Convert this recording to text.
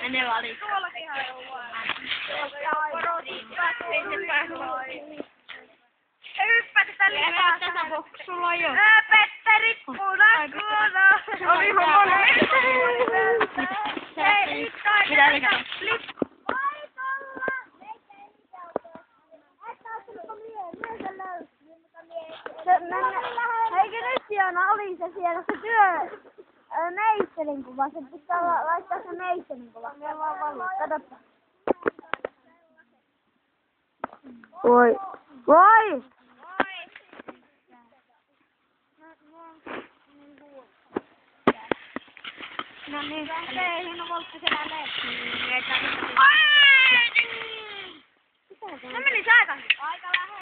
Ja ne valittaa. Tuollakinhan on vaan. Ja hyppätä tälle päästä. Sulla on jo. Petteri Punakuuna. Oli homma. Hei, Mitä mikä on? Eikö nyt Joona oli se siellä se Meisselin kuva, se pitää laittaa se Meisselin kuva. Katoppa. Voi. Voi! No niin, se hieno voltti siellä lehtiin. No meni se aika.